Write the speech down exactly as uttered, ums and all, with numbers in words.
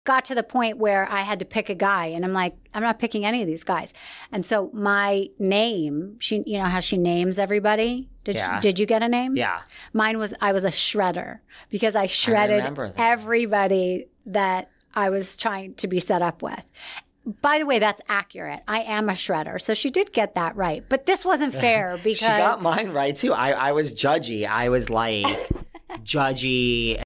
got to the point where I had to pick a guy, and I'm like, I'm not picking any of these guys. And so my name, she, you know how she names everybody? Did yeah. you, did you get a name? Yeah. Mine was, I was a shredder because I shredded I everybody that I was trying to be set up with. By the way, that's accurate. I am a shredder. So she did get that right. But this wasn't fair because... She got mine right too. I, I was judgy. I was like judgy.